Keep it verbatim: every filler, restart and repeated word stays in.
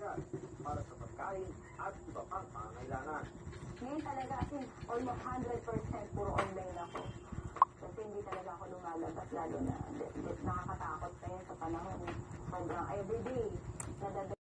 agad para sa pagkain at iba pang pangangailangan. Ngayon talaga, as in, almost one hundred percent puro online ako. Kasi hindi talaga ako lumalabas, lalo na di- di- nakakatakot na yun sa panahon. Sobrang everyday, nadadala